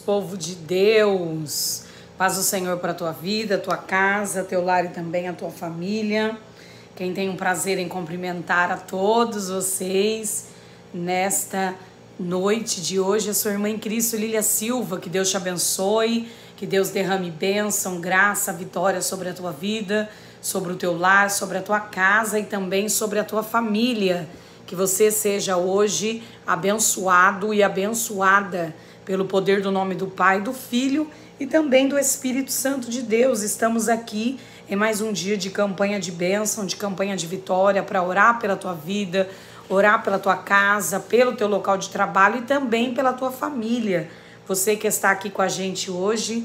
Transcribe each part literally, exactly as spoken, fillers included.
povo de Deus. Paz do Senhor para a tua vida, tua casa, teu lar e também a tua família. Quem tem um prazer em cumprimentar a todos vocês nesta noite de hoje, a sua irmã em Cristo, Lília Silva. Que Deus te abençoe, que Deus derrame bênção, graça, vitória sobre a tua vida, sobre o teu lar, sobre a tua casa e também sobre a tua família. Que você seja hoje abençoado e abençoada pelo poder do nome do Pai, do Filho e também do Espírito Santo de Deus. Estamos aqui em mais um dia de campanha de bênção, de campanha de vitória, para orar pela tua vida, orar pela tua casa, pelo teu local de trabalho e também pela tua família. Você que está aqui com a gente hoje,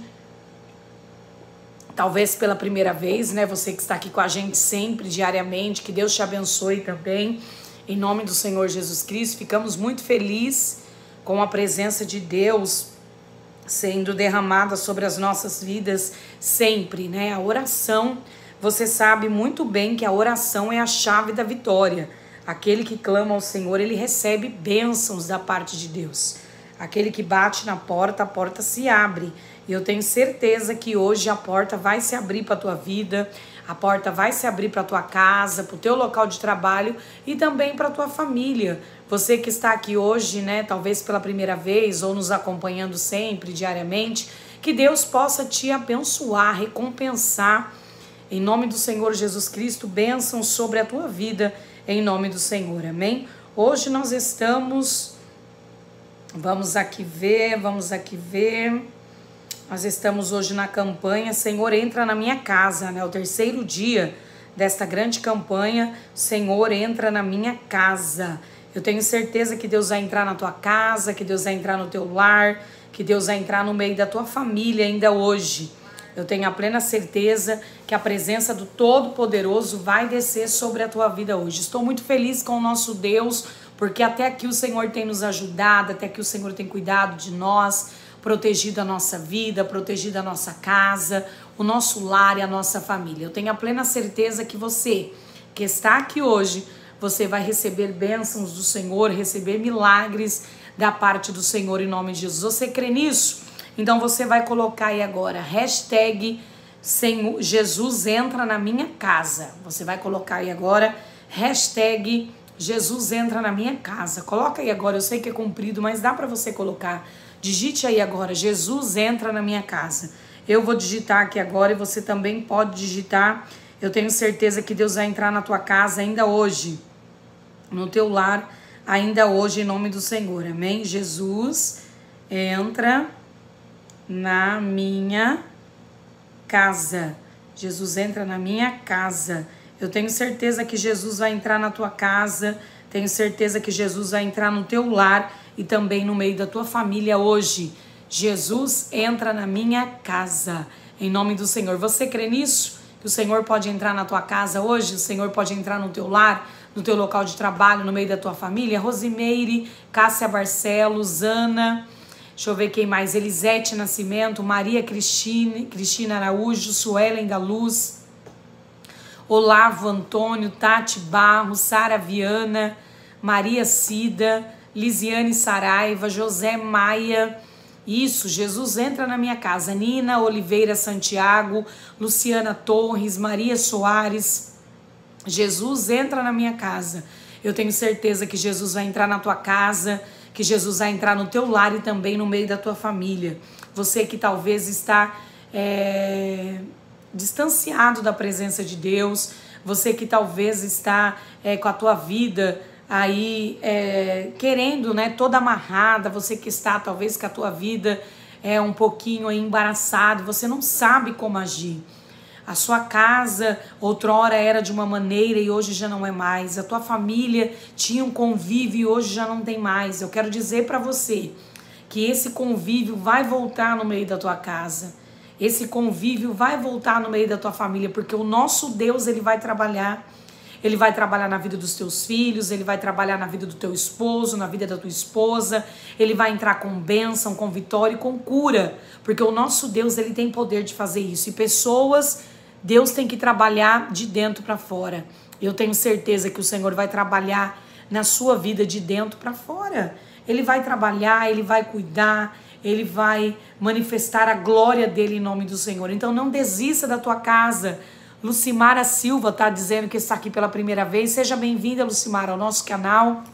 talvez pela primeira vez, né? Você que está aqui com a gente sempre, diariamente, que Deus te abençoe também. Em nome do Senhor Jesus Cristo, ficamos muito felizes com a presença de Deus sendo derramada sobre as nossas vidas sempre, né? A oração, você sabe muito bem que a oração é a chave da vitória. Aquele que clama ao Senhor, ele recebe bênçãos da parte de Deus. Aquele que bate na porta, a porta se abre. E eu tenho certeza que hoje a porta vai se abrir para a tua vida, a porta vai se abrir para a tua casa, para o teu local de trabalho e também para a tua família. Você que está aqui hoje, né, talvez pela primeira vez ou nos acompanhando sempre, diariamente, que Deus possa te abençoar, recompensar, em nome do Senhor Jesus Cristo, bênçãos sobre a tua vida, em nome do Senhor, amém? Hoje nós estamos, vamos aqui ver, vamos aqui ver... Nós estamos hoje na campanha Senhor entra na minha casa, né? O terceiro dia desta grande campanha, Senhor entra na minha casa. Eu tenho certeza que Deus vai entrar na tua casa, que Deus vai entrar no teu lar, que Deus vai entrar no meio da tua família ainda hoje. Eu tenho a plena certeza que a presença do Todo-Poderoso vai descer sobre a tua vida hoje. Estou muito feliz com o nosso Deus, porque até aqui o Senhor tem nos ajudado, até aqui o Senhor tem cuidado de nós, protegido a nossa vida, protegido a nossa casa, o nosso lar e a nossa família. Eu tenho a plena certeza que você que está aqui hoje, você vai receber bênçãos do Senhor, receber milagres da parte do Senhor em nome de Jesus. Você crê nisso? Então você vai colocar aí agora, hashtag Jesus entra na minha casa. Você vai colocar aí agora, hashtag Jesus entra na minha casa. Coloca aí agora, eu sei que é comprido, mas dá para você colocar. Digite aí agora, Jesus entra na minha casa. Eu vou digitar aqui agora e você também pode digitar. Eu tenho certeza que Deus vai entrar na tua casa ainda hoje, no teu lar, ainda hoje, em nome do Senhor, amém? Jesus entra na minha casa. Jesus entra na minha casa. Eu tenho certeza que Jesus vai entrar na tua casa, tenho certeza que Jesus vai entrar no teu lar e também no meio da tua família hoje. Jesus entra na minha casa, em nome do Senhor. Você crê nisso? Que o Senhor pode entrar na tua casa hoje? O Senhor pode entrar no teu lar, no teu local de trabalho, no meio da tua família? Rosimeire, Cássia Barcelos, Ana, deixa eu ver quem mais, Elisete Nascimento, Maria Cristina, Cristina Araújo, Suelen da Luz, Olavo Antônio, Tati Barros, Sara Viana, Maria Cida, Lisiane Saraiva, José Maia. Isso, Jesus entra na minha casa. Nina Oliveira Santiago, Luciana Torres, Maria Soares. Jesus entra na minha casa. Eu tenho certeza que Jesus vai entrar na tua casa, que Jesus vai entrar no teu lar e também no meio da tua família. Você que talvez está é, distanciado da presença de Deus, você que talvez está é, com a tua vida aí é, querendo, né, toda amarrada, você que está talvez com a tua vida é um pouquinho aí embaraçado, você não sabe como agir. A sua casa outrora era de uma maneira e hoje já não é mais. A tua família tinha um convívio e hoje já não tem mais. Eu quero dizer para você que esse convívio vai voltar no meio da tua casa. Esse convívio vai voltar no meio da tua família, porque o nosso Deus, ele vai trabalhar. Ele vai trabalhar na vida dos teus filhos, ele vai trabalhar na vida do teu esposo, na vida da tua esposa. Ele vai entrar com bênção, com vitória e com cura, porque o nosso Deus, ele tem poder de fazer isso. E pessoas, Deus tem que trabalhar de dentro para fora. Eu tenho certeza que o Senhor vai trabalhar na sua vida de dentro para fora. Ele vai trabalhar, ele vai cuidar, Ele vai manifestar a glória dele em nome do Senhor. Então não desista da tua casa. Lucimara Silva está dizendo que está aqui pela primeira vez. Seja bem-vinda, Lucimara, ao nosso canal.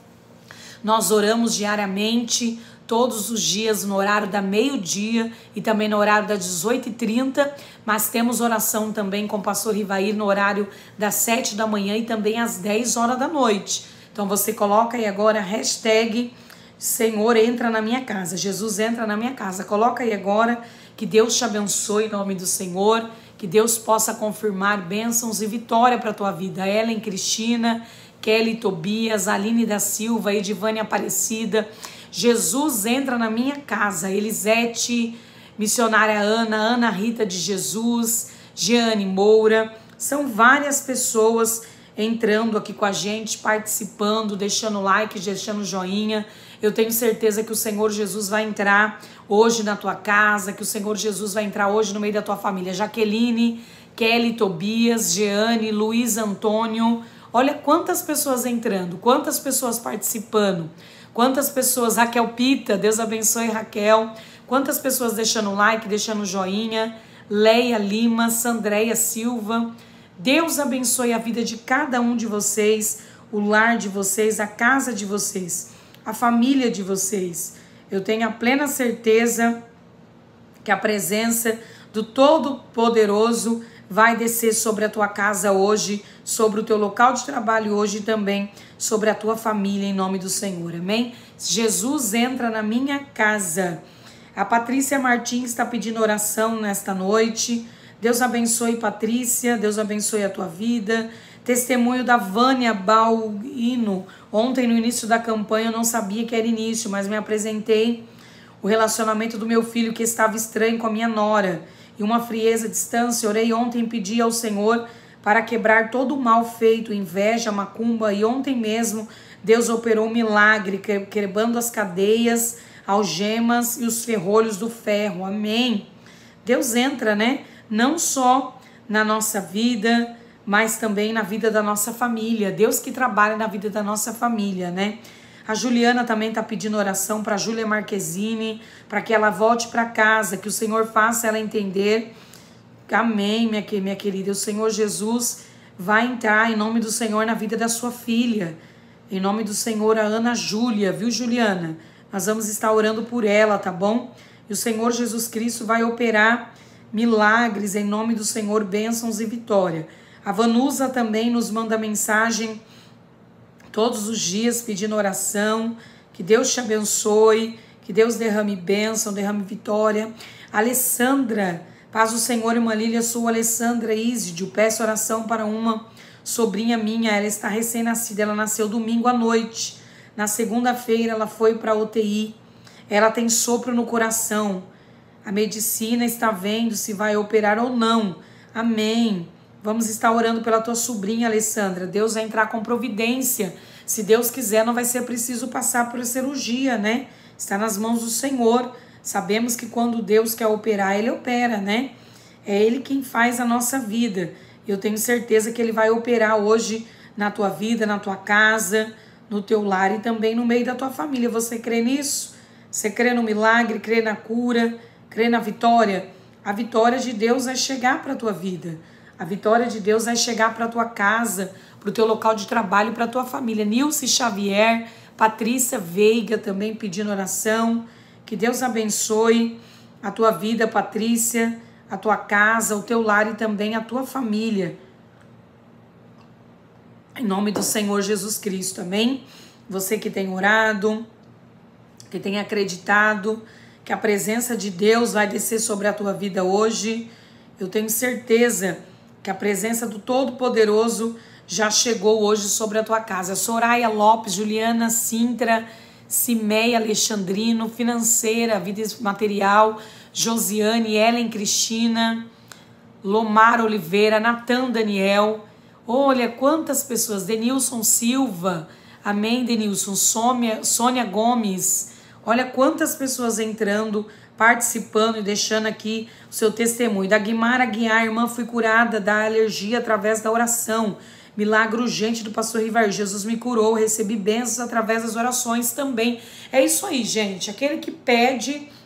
Nós oramos diariamente, todos os dias, no horário da meio-dia e também no horário das dezoito e trinta. Mas temos oração também com o pastor Rivair no horário das sete da manhã e também às dez horas da noite. Então você coloca aí agora a hashtag Senhor entra na minha casa, Jesus entra na minha casa. Coloca aí agora, que Deus te abençoe em nome do Senhor, que Deus possa confirmar bênçãos e vitória para a tua vida. Ellen Cristina, Kelly Tobias, Aline da Silva, Edivânia Aparecida. Jesus entra na minha casa. Elisete, missionária Ana, Ana Rita de Jesus, Jeane Moura. São várias pessoas entrando aqui com a gente, participando, deixando like, deixando joinha. Eu tenho certeza que o Senhor Jesus vai entrar hoje na tua casa, que o Senhor Jesus vai entrar hoje no meio da tua família. Jaqueline, Kelly Tobias, Jeane, Luiz Antônio. Olha quantas pessoas entrando, quantas pessoas participando, quantas pessoas, Raquel Pita, Deus abençoe Raquel, quantas pessoas deixando like, deixando joinha, Leia Lima, Sandréia Silva. Deus abençoe a vida de cada um de vocês, o lar de vocês, a casa de vocês, a família de vocês. Eu tenho a plena certeza que a presença do Todo-Poderoso vai descer sobre a tua casa hoje, sobre o teu local de trabalho hoje e também sobre a tua família, em nome do Senhor, amém? Jesus entra na minha casa. A Patrícia Martins está pedindo oração nesta noite. Deus abençoe, Patrícia, Deus abençoe a tua vida. Testemunho da Vânia Balino. Ontem, no início da campanha, eu não sabia que era início, mas me apresentei o relacionamento do meu filho que estava estranho com a minha nora. E uma frieza à distância, orei ontem e pedi ao Senhor para quebrar todo o mal feito, inveja, macumba. E ontem mesmo, Deus operou um milagre, quebrando as cadeias, algemas e os ferrolhos do ferro. Amém. Deus entra, né? Não só na nossa vida, mas também na vida da nossa família. Deus que trabalha na vida da nossa família, né? A Juliana também está pedindo oração para a Júlia Marquezine, para que ela volte para casa, que o Senhor faça ela entender. Amém, minha, minha querida. O Senhor Jesus vai entrar em nome do Senhor na vida da sua filha. Em nome do Senhor, a Ana Júlia, viu, Juliana? Nós vamos estar orando por ela, tá bom? E o Senhor Jesus Cristo vai operar milagres em nome do Senhor, bênçãos e vitória. A Vanusa também nos manda mensagem todos os dias pedindo oração. Que Deus te abençoe, que Deus derrame bênção, derrame vitória. Alessandra, paz do Senhor, irmã Lília, sou Alessandra Isidio, peço oração para uma sobrinha minha, ela está recém-nascida, ela nasceu domingo à noite. Na segunda-feira ela foi para a U T I, ela tem sopro no coração. A medicina está vendo se vai operar ou não. Amém. Vamos estar orando pela tua sobrinha, Alessandra. Deus vai entrar com providência. Se Deus quiser, não vai ser preciso passar por cirurgia, né? Está nas mãos do Senhor. Sabemos que quando Deus quer operar, Ele opera, né? É Ele quem faz a nossa vida. Eu tenho certeza que Ele vai operar hoje na tua vida, na tua casa, no teu lar e também no meio da tua família. Você crê nisso? Você crê no milagre, crê na cura, crê na vitória? A vitória de Deus vai chegar para a tua vida. A vitória de Deus vai chegar para a tua casa, para o teu local de trabalho, para a tua família. Nilce Xavier, Patrícia Veiga também pedindo oração. Que Deus abençoe a tua vida, Patrícia, a tua casa, o teu lar e também a tua família. Em nome do Senhor Jesus Cristo, amém? Você que tem orado, que tem acreditado que a presença de Deus vai descer sobre a tua vida hoje. Eu tenho certeza que a presença do Todo-Poderoso já chegou hoje sobre a tua casa. Soraya Lopes, Juliana Sintra, Cimeia Alexandrino, Financeira, Vida Material, Josiane, Ellen Cristina, Lomar Oliveira, Natan Daniel. Olha quantas pessoas. Denilson Silva, amém, Denilson. Sônia, Sônia Gomes. Olha quantas pessoas entrando, participando e deixando aqui o seu testemunho. Da Guimara Guiar, irmã, fui curada da alergia através da oração. Milagre urgente do pastor Rivair. Jesus me curou, recebi bênçãos através das orações também. É isso aí, gente. Aquele que pede,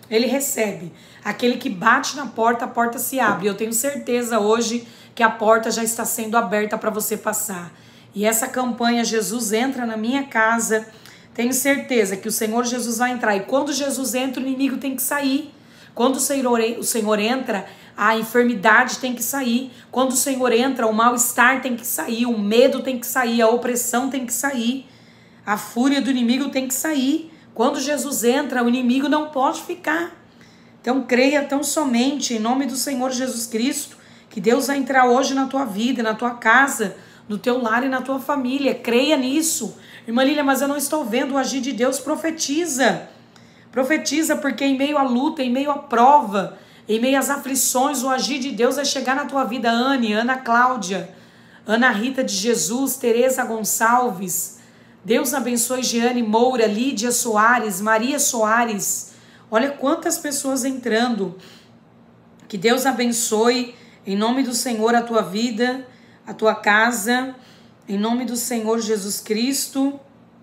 ele recebe. Aquele que bate na porta, a porta se abre. Eu tenho certeza hoje que a porta já está sendo aberta para você passar. E essa campanha, Jesus entra na minha casa, tenho certeza que o Senhor Jesus vai entrar. E quando Jesus entra, o inimigo tem que sair. Quando o Senhor, o Senhor entra, a enfermidade tem que sair. Quando o Senhor entra, o mal-estar tem que sair, o medo tem que sair, a opressão tem que sair, a fúria do inimigo tem que sair. Quando Jesus entra, o inimigo não pode ficar. Então creia tão somente em nome do Senhor Jesus Cristo, que Deus vai entrar hoje na tua vida, na tua casa, no teu lar e na tua família. Creia nisso. Irmã Lília, mas eu não estou vendo o agir de Deus. Profetiza. Profetiza, porque em meio à luta, em meio à prova, em meio às aflições, o agir de Deus vai chegar na tua vida. Anne, Ana Cláudia, Ana Rita de Jesus, Tereza Gonçalves. Deus abençoe Jeane Moura, Lídia Soares, Maria Soares. Olha quantas pessoas entrando. Que Deus abençoe, em nome do Senhor, a tua vida, a tua casa, em nome do Senhor Jesus Cristo,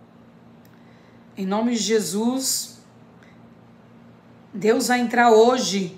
em nome de Jesus. Deus vai entrar hoje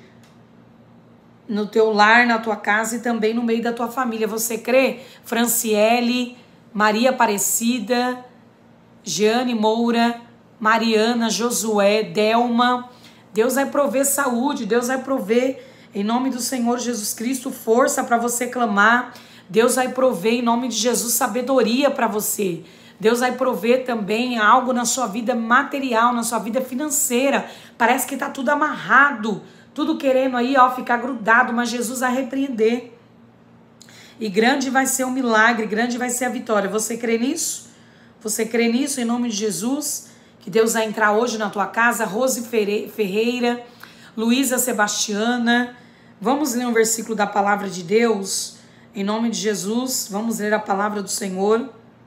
no teu lar, na tua casa e também no meio da tua família. Você crê? Franciele, Maria Aparecida, Jeane Moura, Mariana, Josué, Delma. Deus vai prover saúde, Deus vai prover, em nome do Senhor Jesus Cristo, força para você clamar. Deus vai prover, em nome de Jesus, sabedoria para você. Deus vai prover também algo na sua vida material, na sua vida financeira. Parece que está tudo amarrado, tudo querendo aí, ó, ficar grudado, mas Jesus vai repreender. E grande vai ser o milagre, grande vai ser a vitória. Você crê nisso? Você crê nisso em nome de Jesus? Que Deus vai entrar hoje na tua casa. Rose Ferreira, Luísa Sebastiana. Vamos ler um versículo da palavra de Deus? Em nome de Jesus, vamos ler a palavra do Senhor.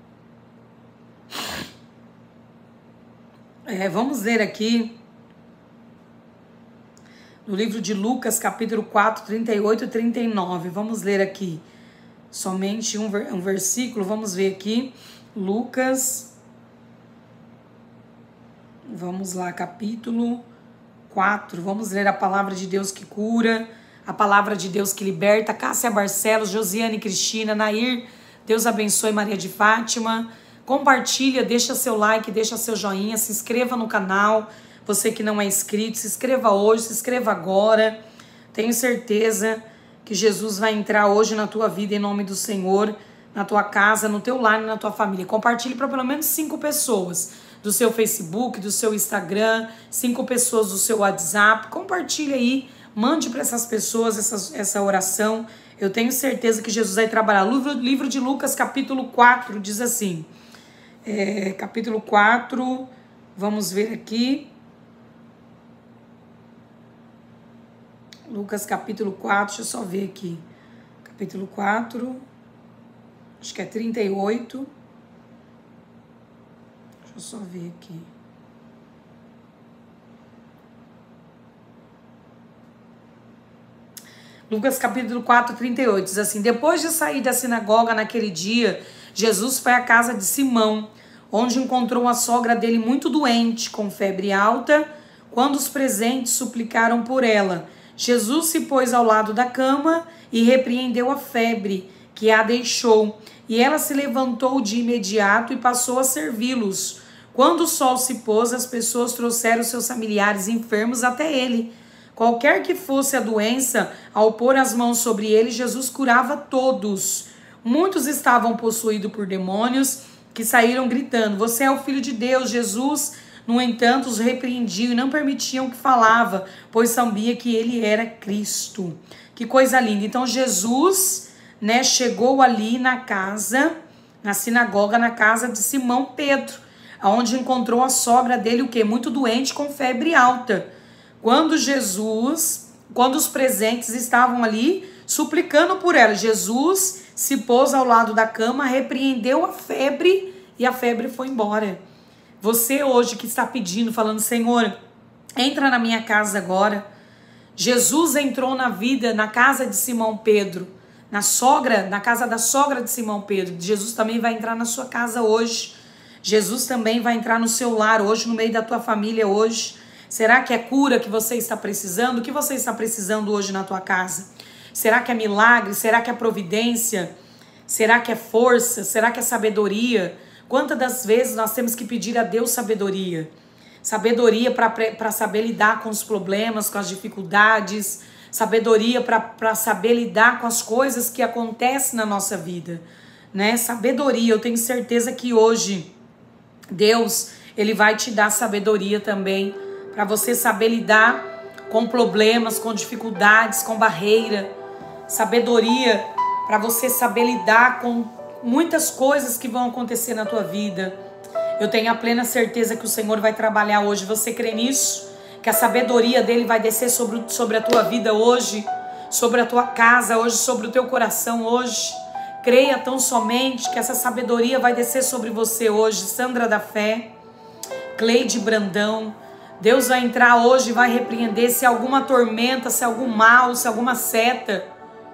É, vamos ler aqui no livro de Lucas, capítulo quatro, trinta e oito e trinta e nove. Vamos ler aqui somente um, um versículo. Vamos ver aqui. Lucas, vamos lá, capítulo quatro. Vamos ler a palavra de Deus que cura, a palavra de Deus que liberta. Cássia Barcelos, Josiane Cristina, Nair, Deus abençoe, Maria de Fátima. Compartilha, deixa seu like, deixa seu joinha, se inscreva no canal. Você que não é inscrito, se inscreva hoje, se inscreva agora. Tenho certeza que Jesus vai entrar hoje na tua vida em nome do Senhor, na tua casa, no teu lar e na tua família. Compartilhe para pelo menos cinco pessoas do seu Facebook, do seu Instagram, cinco pessoas do seu WhatsApp. Compartilhe aí, mande para essas pessoas essa, essa oração. Eu tenho certeza que Jesus vai trabalhar. O livro, livro de Lucas, capítulo quatro, diz assim. É, capítulo quatro, vamos ver aqui. Lucas capítulo quatro, deixa eu só ver aqui. Capítulo quatro, acho que é trinta e oito. Deixa eu só ver aqui. Lucas capítulo quatro, trinta e oito, diz assim: depois de sair da sinagoga naquele dia, Jesus foi à casa de Simão, onde encontrou a sogra dele muito doente, com febre alta. Quando os presentes suplicaram por ela, Jesus se pôs ao lado da cama e repreendeu a febre, que a deixou. E ela se levantou de imediato e passou a servi-los. Quando o sol se pôs, as pessoas trouxeram seus familiares enfermos até ele. Qualquer que fosse a doença, ao pôr as mãos sobre ele, Jesus curava todos. Muitos estavam possuídos por demônios, que saíram gritando: você é o Filho de Deus. Jesus, no entanto, os repreendiam e não permitiam que falava, pois sabia que ele era Cristo. Que coisa linda. Então Jesus, né, chegou ali na casa, na sinagoga, na casa de Simão Pedro, onde encontrou a sogra dele, o quê? Muito doente, com febre alta. Quando Jesus, quando os presentes estavam ali suplicando por ela, Jesus se pôs ao lado da cama, repreendeu a febre e a febre foi embora. Você hoje que está pedindo, falando: Senhor, entra na minha casa agora. Jesus entrou na vida, na casa de Simão Pedro, na sogra, na casa da sogra de Simão Pedro. Jesus também vai entrar na sua casa hoje. Jesus também vai entrar no seu lar hoje, no meio da tua família hoje. Será que é cura que você está precisando? O que você está precisando hoje na tua casa? Será que é milagre? Será que é providência? Será que é força? Será que é sabedoria? Quantas das vezes nós temos que pedir a Deus sabedoria? Sabedoria para saber lidar com os problemas, com as dificuldades. Sabedoria para saber lidar com as coisas que acontecem na nossa vida, né? Sabedoria, eu tenho certeza que hoje Deus, Ele vai te dar sabedoria também para você saber lidar com problemas, com dificuldades, com barreira. Sabedoria para você saber lidar com muitas coisas que vão acontecer na tua vida. Eu tenho a plena certeza que o Senhor vai trabalhar hoje. Você crê nisso? Que a sabedoria dele vai descer sobre, sobre a tua vida hoje, sobre a tua casa hoje, sobre o teu coração hoje. Creia tão somente que essa sabedoria vai descer sobre você hoje. Sandra da Fé, Cleide Brandão, Deus vai entrar hoje e vai repreender se alguma tormenta, se algum mal, se alguma seta,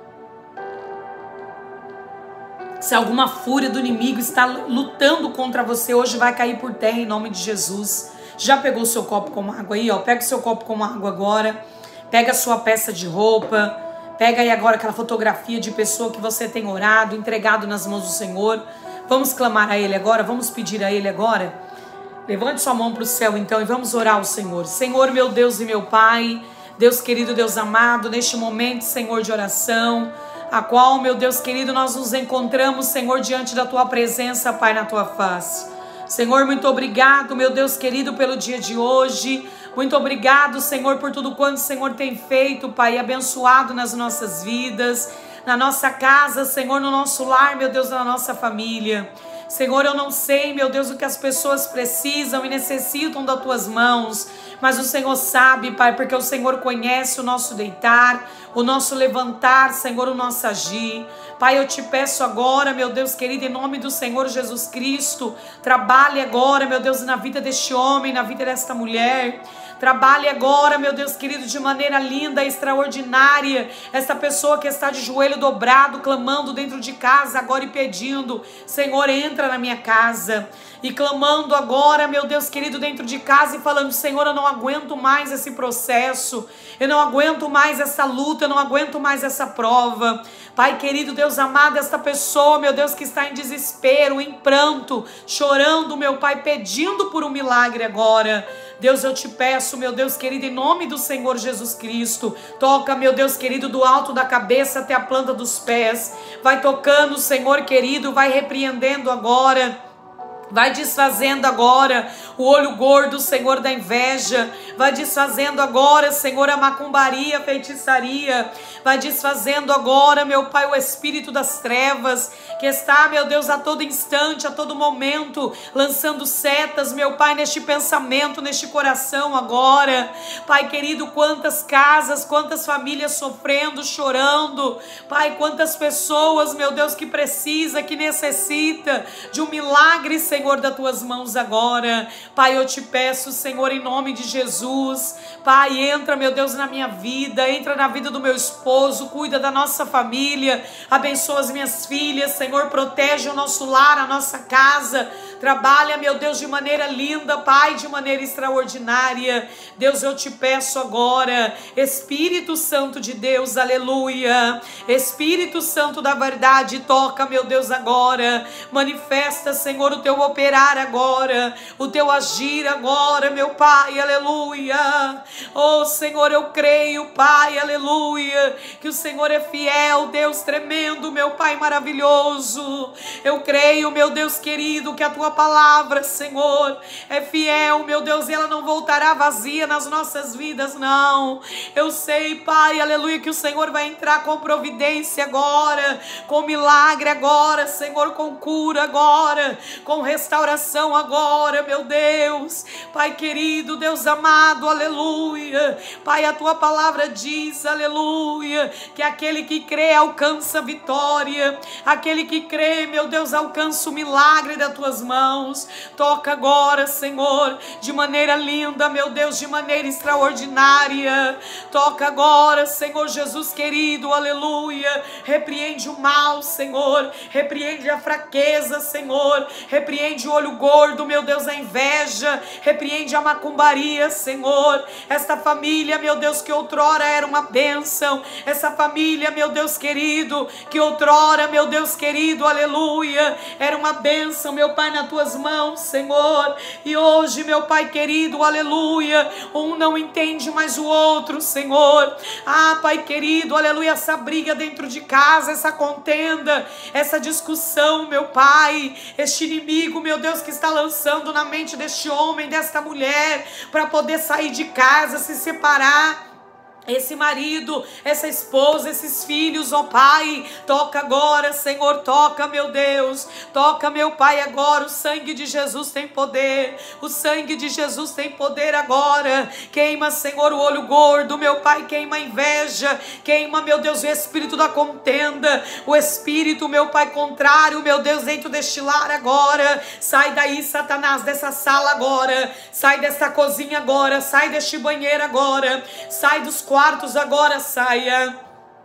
se alguma fúria do inimigo está lutando contra você, hoje vai cair por terra em nome de Jesus. Já pegou o seu copo com água aí, ó? Pega o seu copo com água agora. Pega a sua peça de roupa. Pega aí agora aquela fotografia de pessoa que você tem orado, entregado nas mãos do Senhor. Vamos clamar a Ele agora, vamos pedir a Ele agora. Levante sua mão para o céu então e vamos orar ao Senhor. Senhor, meu Deus e meu Pai, Deus querido, Deus amado, neste momento, Senhor, de oração, a qual, meu Deus querido, nós nos encontramos, Senhor, diante da Tua presença, Pai, na Tua face. Senhor, muito obrigado, meu Deus querido, pelo dia de hoje. Muito obrigado, Senhor, por tudo quanto o Senhor tem feito, Pai, abençoado nas nossas vidas, na nossa casa, Senhor, no nosso lar, meu Deus, na nossa família. Senhor, eu não sei, meu Deus, o que as pessoas precisam e necessitam das Tuas mãos, mas o Senhor sabe, Pai, porque o Senhor conhece o nosso deitar, o nosso levantar, Senhor, o nosso agir. Pai, eu te peço agora, meu Deus querido, em nome do Senhor Jesus Cristo, trabalhe agora, meu Deus, na vida deste homem, na vida desta mulher. Trabalhe agora, meu Deus querido, de maneira linda, extraordinária, essa pessoa que está de joelho dobrado, clamando dentro de casa agora e pedindo, Senhor, entra na minha casa. E clamando agora, meu Deus querido, dentro de casa e falando, Senhor, eu não aguento mais esse processo, eu não aguento mais essa luta, eu não aguento mais essa prova. Pai querido, Deus amado, esta pessoa, meu Deus, que está em desespero, em pranto, chorando, meu Pai, pedindo por um milagre agora. Deus, eu te peço, meu Deus querido, em nome do Senhor Jesus Cristo, toca, meu Deus querido, do alto da cabeça até a planta dos pés, vai tocando, Senhor querido, vai repreendendo agora, vai desfazendo agora o olho gordo, Senhor, da inveja. Vai desfazendo agora, Senhor, a macumbaria, a feitiçaria. Vai desfazendo agora, meu Pai, o espírito das trevas, que está, meu Deus, a todo instante, a todo momento, lançando setas, meu Pai, neste pensamento, neste coração agora. Pai querido, quantas casas, quantas famílias sofrendo, chorando. Pai, quantas pessoas, meu Deus, que precisa, que necessita de um milagre, Senhor, Senhor, das tuas mãos agora. Pai, eu te peço, Senhor, em nome de Jesus. Pai, entra, meu Deus, na minha vida, entra na vida do meu esposo, cuida da nossa família, abençoa as minhas filhas, Senhor, protege o nosso lar, a nossa casa. Trabalha, meu Deus, de maneira linda, Pai, de maneira extraordinária. Deus, eu te peço agora, Espírito Santo de Deus, aleluia. Espírito Santo da verdade, toca, meu Deus, agora. Manifesta, Senhor, o teu operar agora, o teu agir agora, meu Pai, aleluia. Oh, Senhor, eu creio, Pai, aleluia, que o Senhor é fiel, Deus tremendo, meu Pai maravilhoso. Eu creio, meu Deus querido, que a tua palavra, Senhor, é fiel, meu Deus, e ela não voltará vazia nas nossas vidas, não. Eu sei, Pai, aleluia, que o Senhor vai entrar com providência agora, com milagre agora, Senhor, com cura agora, com restauração agora, meu Deus. Pai querido, Deus amado, aleluia. Pai, a tua palavra diz, aleluia, que aquele que crê alcança a vitória, aquele que crê, meu Deus, alcança o milagre das tuas mãos. Toca agora, Senhor, de maneira linda, meu Deus, de maneira extraordinária. Toca agora, Senhor Jesus querido, aleluia. Repreende o mal, Senhor, repreende a fraqueza, Senhor, repreende repreende o olho gordo, meu Deus, a inveja, repreende a macumbaria, Senhor. Esta família, meu Deus, que outrora era uma bênção, essa família, meu Deus querido, que outrora, meu Deus querido, aleluia, era uma bênção, meu Pai, nas tuas mãos, Senhor, e hoje, meu Pai querido, aleluia, um não entende mais o outro, Senhor. Ah, Pai querido, aleluia, essa briga dentro de casa, essa contenda, essa discussão, meu Pai, este inimigo, meu Deus, que está lançando na mente deste homem, desta mulher, para poder sair de casa, se separar. Esse marido, essa esposa, esses filhos, ó Pai, toca agora, Senhor, toca, meu Deus, toca, meu Pai, agora. O sangue de Jesus tem poder, o sangue de Jesus tem poder agora. Queima, Senhor, o olho gordo, meu Pai, queima a inveja, queima, meu Deus, o espírito da contenda, o espírito, meu Pai, contrário, meu Deus, dentro deste lar agora. Sai daí, Satanás, dessa sala agora, sai dessa cozinha agora, sai deste banheiro agora, sai dos quartos agora, saia.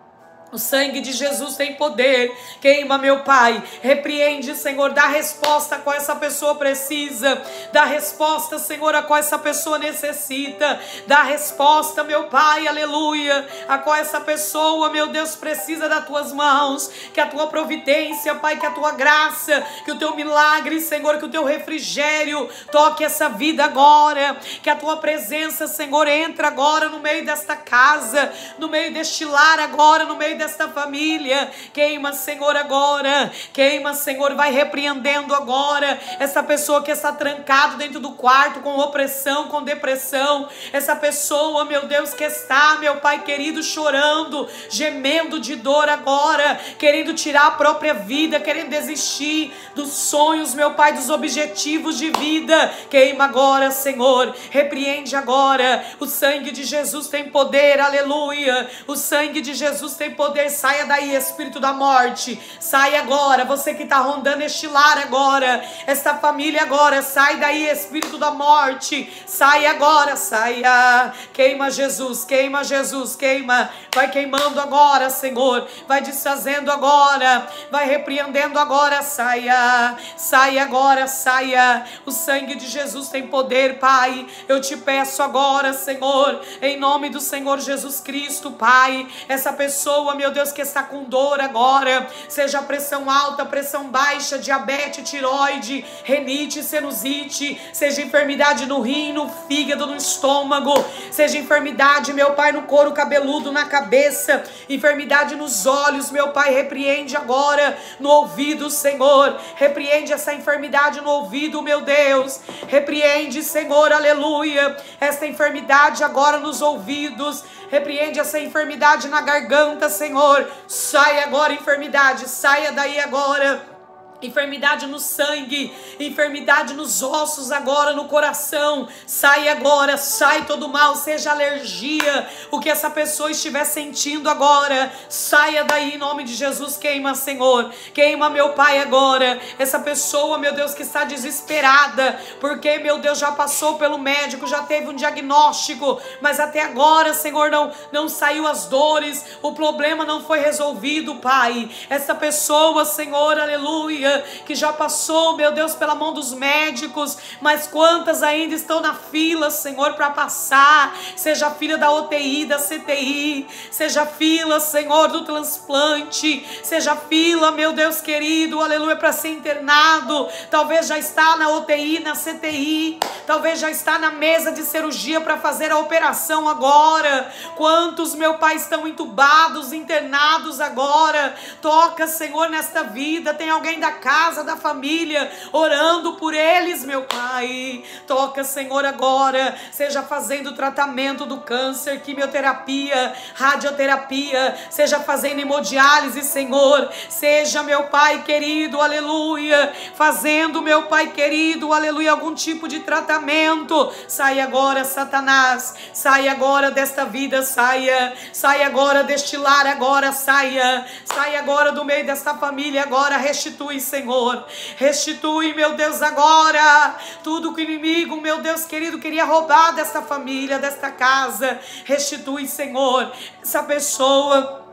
O sangue de Jesus tem poder. Queima, meu Pai. Repreende, Senhor. Dá resposta a qual essa pessoa precisa. Dá resposta, Senhor, a qual essa pessoa necessita. Dá resposta, meu Pai, aleluia, a qual essa pessoa, meu Deus, precisa das tuas mãos. Que a tua providência, Pai, que a tua graça, que o teu milagre, Senhor, que o teu refrigério toque essa vida agora. Que a tua presença, Senhor, entra agora no meio desta casa, no meio deste lar agora, no meio desta família. Queima, Senhor, agora. Queima, Senhor, vai repreendendo agora essa pessoa que está trancado dentro do quarto com opressão, com depressão. Essa pessoa, meu Deus, que está, meu Pai querido, chorando, gemendo de dor agora, querendo tirar a própria vida, querendo desistir dos sonhos, meu Pai, dos objetivos de vida. Queima agora, Senhor. Repreende agora. O sangue de Jesus tem poder, aleluia. O sangue de Jesus tem poder. Saia daí, espírito da morte. Sai agora, você que está rondando este lar agora, esta família agora. Sai daí, espírito da morte. Sai agora, saia. Queima, Jesus, queima, Jesus, queima. Vai queimando agora, Senhor. Vai desfazendo agora. Vai repreendendo agora, saia. Saia agora, saia. O sangue de Jesus tem poder, Pai. Eu te peço agora, Senhor, em nome do Senhor Jesus Cristo, Pai. Essa pessoa, meu Deus, que está com dor agora, seja pressão alta, pressão baixa, diabetes, tiroide, renite, sinusite, seja enfermidade no rim, no fígado, no estômago, seja enfermidade, meu Pai, no couro cabeludo, na cabeça, enfermidade nos olhos, meu Pai, repreende agora no ouvido, Senhor, repreende essa enfermidade no ouvido, meu Deus, repreende, Senhor, aleluia, esta enfermidade agora nos ouvidos, repreende essa enfermidade na garganta, Senhor. Sai agora, enfermidade, saia daí agora. Enfermidade no sangue, enfermidade nos ossos agora, no coração, sai agora, sai todo mal, seja alergia, o que essa pessoa estiver sentindo agora, saia daí em nome de Jesus. Queima, Senhor, queima, meu Pai, agora, essa pessoa, meu Deus, que está desesperada, porque, meu Deus, já passou pelo médico, já teve um diagnóstico, mas até agora, Senhor, não, não saiu as dores, o problema não foi resolvido, Pai, essa pessoa, Senhor, aleluia, que já passou, meu Deus, pela mão dos médicos, mas quantas ainda estão na fila, Senhor, para passar, seja a fila da U T I, da C T I, seja a fila, Senhor, do transplante, seja a fila, meu Deus querido, aleluia, para ser internado, talvez já está na U T I, na C T I, talvez já está na mesa de cirurgia para fazer a operação agora, quantos, meu Pai, estão entubados, internados agora, toca, Senhor, nesta vida, tem alguém da casa, da família, orando por eles, meu Pai, toca, Senhor, agora, seja fazendo tratamento do câncer, quimioterapia, radioterapia, seja fazendo hemodiálise, Senhor, seja, meu Pai querido, aleluia, fazendo, meu Pai querido, aleluia, algum tipo de tratamento, sai agora, Satanás, sai agora desta vida, saia, sai agora deste lar, agora, saia, sai agora do meio desta família, agora, restitui, Senhor, restitui, meu Deus, agora, tudo que o inimigo, meu Deus querido, queria roubar desta família, desta casa, restitui, Senhor, essa pessoa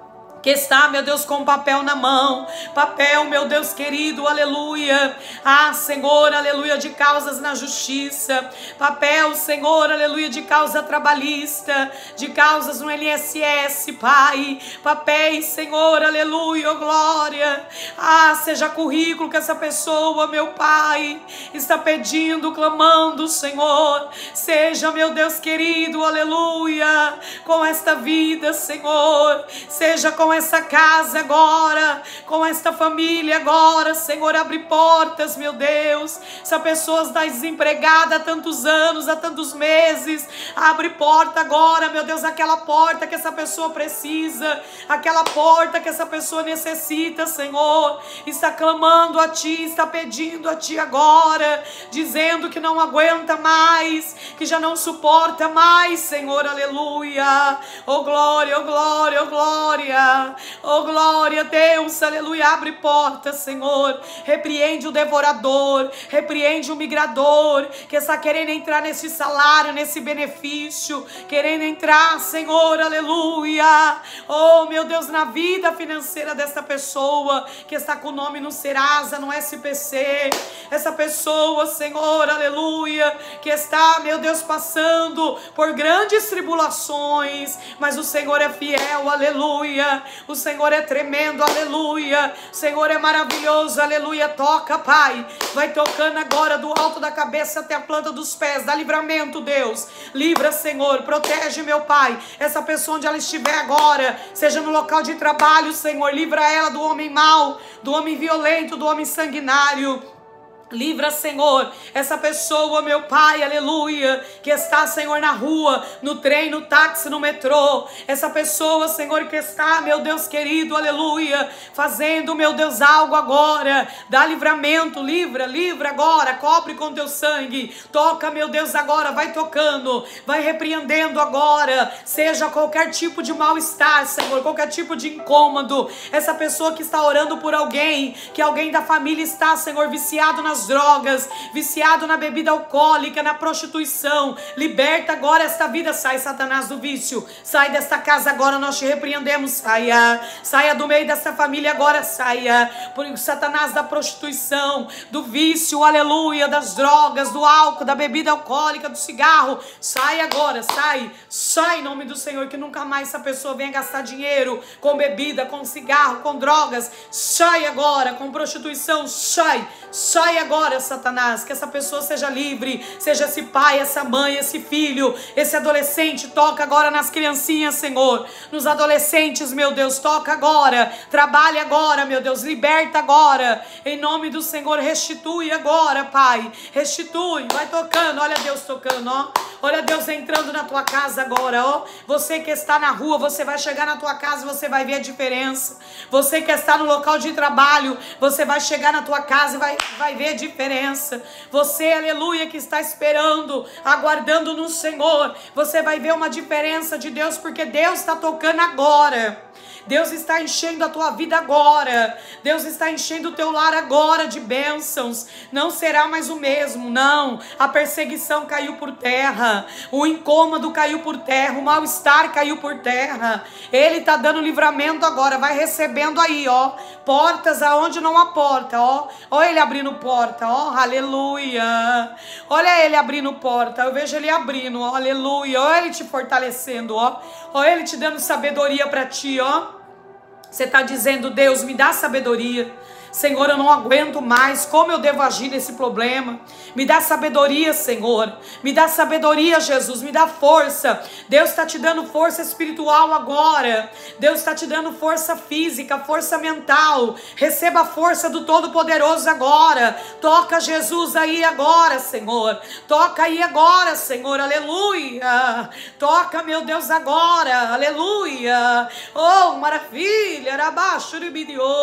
que está, meu Deus, com papel na mão, papel, meu Deus querido, aleluia, ah, Senhor, aleluia, de causas na justiça, papel, Senhor, aleluia, de causa trabalhista, de causas no N S S, Pai, papéis, Senhor, aleluia, oh glória, ah, seja currículo que essa pessoa, meu Pai, está pedindo, clamando, Senhor, seja, meu Deus querido, aleluia, com esta vida, Senhor, seja com essa casa agora, com esta família agora, Senhor, abre portas, meu Deus, essa pessoa está desempregada há tantos anos, há tantos meses, abre porta agora, meu Deus, aquela porta que essa pessoa precisa, aquela porta que essa pessoa necessita, Senhor, está clamando a Ti, está pedindo a Ti agora, dizendo que não aguenta mais, que já não suporta mais, Senhor, aleluia, oh glória, oh glória, oh glória, oh glória, Deus, aleluia, abre portas, Senhor, repreende o devorador, repreende o migrador, que está querendo entrar nesse salário, nesse benefício, querendo entrar, Senhor, aleluia, oh meu Deus, na vida financeira dessa pessoa, que está com o nome no Serasa, no S P C, essa pessoa, Senhor, aleluia, que está, meu Deus, passando por grandes tribulações, mas o Senhor é fiel, aleluia, o Senhor é tremendo, aleluia, o Senhor é maravilhoso, aleluia, toca, Pai, vai tocando agora do alto da cabeça até a planta dos pés, dá livramento, Deus, livra, Senhor, protege, meu Pai, essa pessoa onde ela estiver agora, seja no local de trabalho, Senhor, livra ela do homem mau, do homem violento, do homem sanguinário. Livra, Senhor, essa pessoa, meu Pai, aleluia, que está, Senhor, na rua, no trem, no táxi, no metrô. Essa pessoa, Senhor, que está, meu Deus querido, aleluia, fazendo, meu Deus, algo agora. Dá livramento, livra, livra agora, cobre com teu sangue. Toca, meu Deus, agora, vai tocando, vai repreendendo agora. Seja qualquer tipo de mal-estar, Senhor, qualquer tipo de incômodo. Essa pessoa que está orando por alguém, que alguém da família está, Senhor, viciado nas drogas, viciado na bebida alcoólica, na prostituição, liberta agora esta vida, sai Satanás do vício, sai desta casa agora, nós te repreendemos, saia, saia do meio desta família agora, saia, por Satanás da prostituição, do vício, aleluia, das drogas, do álcool, da bebida alcoólica, do cigarro, sai agora, sai, sai em nome do Senhor, que nunca mais essa pessoa venha gastar dinheiro com bebida, com cigarro, com drogas, sai agora, com prostituição, sai, sai agora, Satanás, que essa pessoa seja livre, seja esse pai, essa mãe, esse filho, esse adolescente, toca agora nas criancinhas, Senhor, nos adolescentes, meu Deus, toca agora, trabalha agora, meu Deus, liberta agora, em nome do Senhor, restitui agora, Pai, restitui, vai tocando, olha Deus tocando, ó, olha Deus entrando na tua casa agora, ó, você que está na rua, você vai chegar na tua casa, você vai ver a diferença, você que está no local de trabalho, você vai chegar na tua casa e vai, vai ver a diferença, você, aleluia, que está esperando, aguardando no Senhor, você vai ver uma diferença de Deus, porque Deus está tocando agora, Deus está enchendo a tua vida agora, Deus está enchendo o teu lar agora de bênçãos, não será mais o mesmo, não, a perseguição caiu por terra, o incômodo caiu por terra, o mal-estar caiu por terra, Ele está dando livramento agora, vai recebendo aí, ó, portas aonde não há porta, ó, ó Ele abrindo porta, ó, aleluia, olha Ele abrindo porta, eu vejo Ele abrindo, ó, aleluia, ó Ele te fortalecendo, ó, ó Ele te dando sabedoria para ti, ó, você está dizendo, Deus, me dá sabedoria, Senhor, eu não aguento mais, como eu devo agir nesse problema, me dá sabedoria, Senhor, me dá sabedoria, Jesus, me dá força, Deus está te dando força espiritual agora, Deus está te dando força física, força mental, receba a força do Todo-Poderoso agora, toca Jesus aí agora, Senhor, toca aí agora, Senhor, aleluia, toca, meu Deus, agora, aleluia, oh, maravilha, abaixo de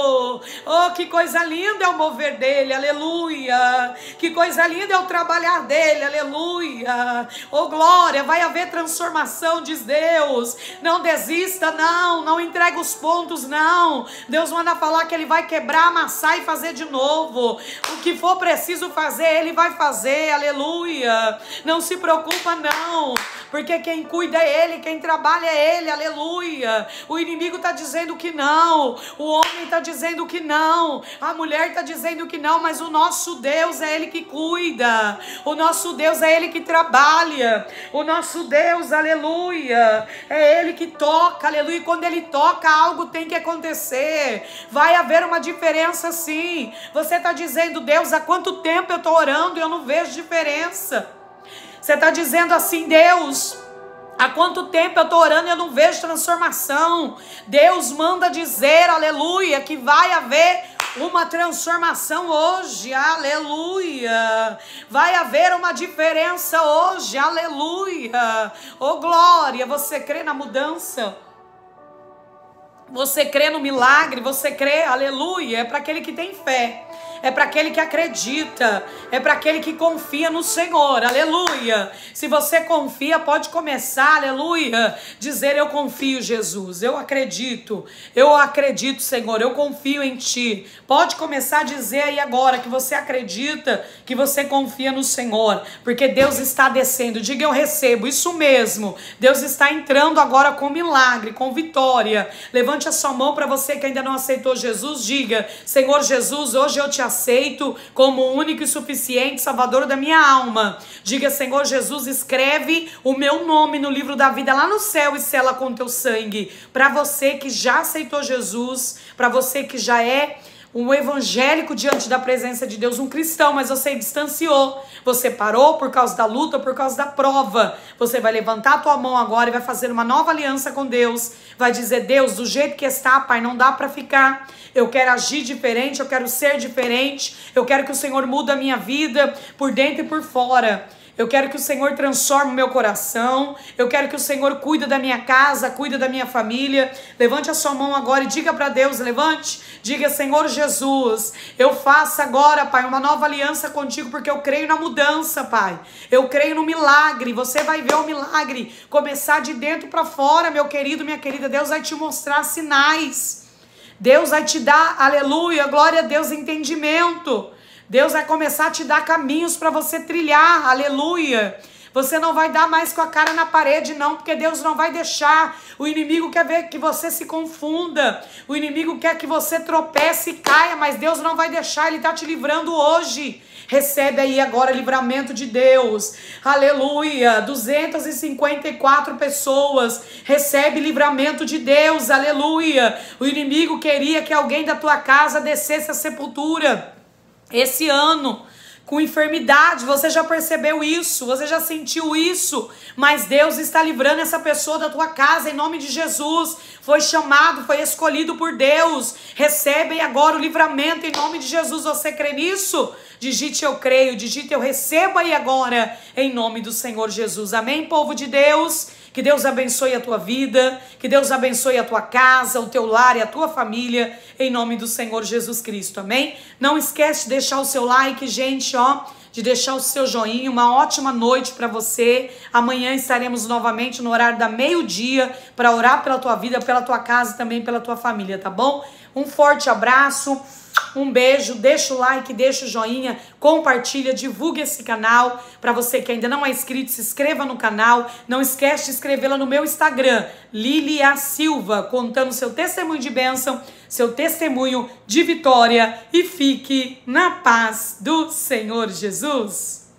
oh, que coisa coisa linda é o mover dele, aleluia, que coisa linda é o trabalhar dele, aleluia, oh glória, vai haver transformação, diz Deus, não desista não, não, não entrega os pontos, não. Deus manda falar que Ele vai quebrar, amassar e fazer de novo. O que for preciso fazer, Ele vai fazer, aleluia. Não se preocupa, não, porque quem cuida é Ele, quem trabalha é Ele, aleluia. O inimigo está dizendo que não, o homem está dizendo que não, a mulher está dizendo que não, mas o nosso Deus é Ele que cuida, o nosso Deus é Ele que trabalha, o nosso Deus, aleluia, é Ele que toca, aleluia. E quando Ele toca, algo tem que acontecer, vai haver uma diferença sim. Você está dizendo: Deus, há quanto tempo eu estou orando e eu não vejo diferença? Você está dizendo assim: Deus, há quanto tempo eu estou orando e eu não vejo transformação? Deus manda dizer, aleluia, que vai haver uma transformação hoje, aleluia. Vai haver uma diferença hoje, aleluia. Oh glória, você crê na mudança? Você crê no milagre? Você crê, aleluia? É para aquele que tem fé, é para aquele que acredita, é para aquele que confia no Senhor, aleluia. Se você confia, pode começar, aleluia, dizer: eu confio, Jesus, eu acredito, eu acredito, Senhor, eu confio em Ti. Pode começar a dizer aí agora que você acredita, que você confia no Senhor, porque Deus está descendo. Diga: eu recebo, isso mesmo, Deus está entrando agora com milagre, com vitória. Levante a sua mão para você que ainda não aceitou Jesus, diga: Senhor Jesus, hoje eu te aceito como o único e suficiente Salvador da minha alma. Diga: Senhor Jesus, escreve o meu nome no livro da vida lá no céu e sela com teu sangue. Para você que já aceitou Jesus, para você que já é um evangélico diante da presença de Deus, um cristão, mas você distanciou, você parou por causa da luta, por causa da prova, você vai levantar a tua mão agora e vai fazer uma nova aliança com Deus, vai dizer: Deus, do jeito que está, Pai, não dá para ficar, eu quero agir diferente, eu quero ser diferente, eu quero que o Senhor mude a minha vida por dentro e por fora. Eu quero que o Senhor transforme o meu coração. Eu quero que o Senhor cuide da minha casa, cuide da minha família. Levante a sua mão agora e diga para Deus, levante. Diga: Senhor Jesus, eu faço agora, Pai, uma nova aliança contigo, porque eu creio na mudança, Pai. Eu creio no milagre. Você vai ver o milagre começar de dentro para fora, meu querido, minha querida. Deus vai te mostrar sinais. Deus vai te dar, aleluia, glória a Deus, entendimento. Deus vai começar a te dar caminhos para você trilhar, aleluia. Você não vai dar mais com a cara na parede, não, porque Deus não vai deixar. O inimigo quer ver que você se confunda. O inimigo quer que você tropece e caia, mas Deus não vai deixar, Ele está te livrando hoje. Recebe aí agora livramento de Deus, aleluia. duzentas e cinquenta e quatro pessoas, recebe livramento de Deus, aleluia. O inimigo queria que alguém da tua casa descesse à sepultura esse ano com enfermidade. Você já percebeu isso, você já sentiu isso, mas Deus está livrando essa pessoa da tua casa em nome de Jesus. Foi chamado, foi escolhido por Deus. Recebe agora o livramento em nome de Jesus. Você crê nisso? Digite: eu creio, digite: eu recebo aí agora em nome do Senhor Jesus. Amém, povo de Deus? Que Deus abençoe a tua vida, que Deus abençoe a tua casa, o teu lar e a tua família, em nome do Senhor Jesus Cristo, amém? Não esquece de deixar o seu like, gente, ó, de deixar o seu joinha. Uma ótima noite para você. Amanhã estaremos novamente no horário da meio-dia para orar pela tua vida, pela tua casa e também pela tua família, tá bom? Um forte abraço. Um beijo, deixa o like, deixa o joinha, compartilha, divulgue esse canal. Para você que ainda não é inscrito, se inscreva no canal. Não esquece de inscrevê-la no meu Instagram, Lilia Silva, contando seu testemunho de bênção, seu testemunho de vitória. E fique na paz do Senhor Jesus.